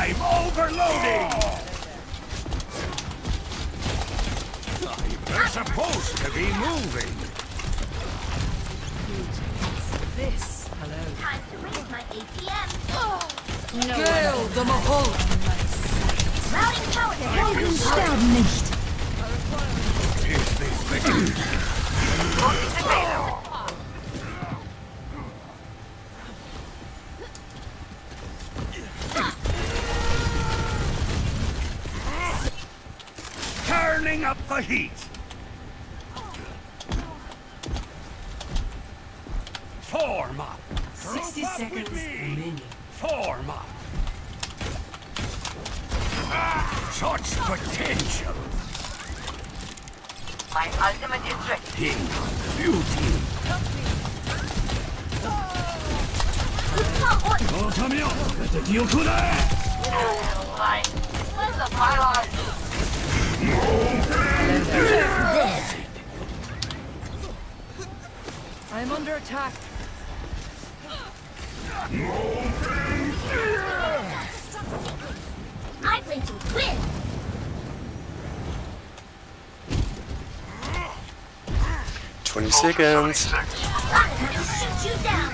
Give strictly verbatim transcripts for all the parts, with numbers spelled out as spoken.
I'm overloading! They're supposed to be moving. This. Hello. Time to raise my A P M. No Gale, the Mahol. Routing power to Heldensterben nicht. Is this the... Turning up the heat. Form up. Sixty Group up seconds with me. remaining. Form up. Such potential. My ultimate is ready. King of beauty. Oh, Tamio, let the deal to that. Right. Where's the pylon? I'm under attack. I plan to win. Twenty seconds. I'm gonna have to shoot you down.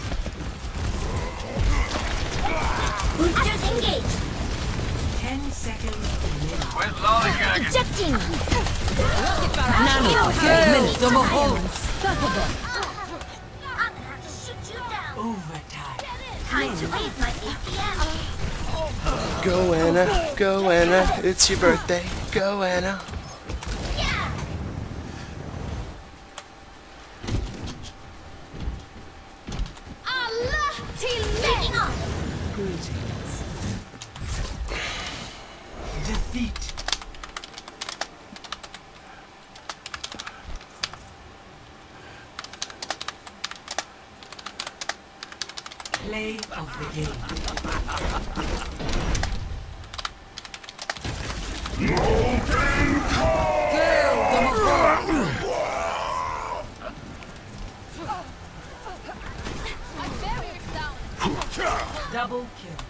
Boosters engaged. Ten seconds remaining. Where's Lollygagging? Ejecting. Nano, Gale, the Mahol. Unstoppable. I'm gonna have to shoot you down. Overtime. Time to raise my A P M. Go Anna, go Anna. It's your birthday. Go Anna. Yeah. Allah till taking off. Greetings. Defeat. Play of the game. Gale, the Mahol. Double kill.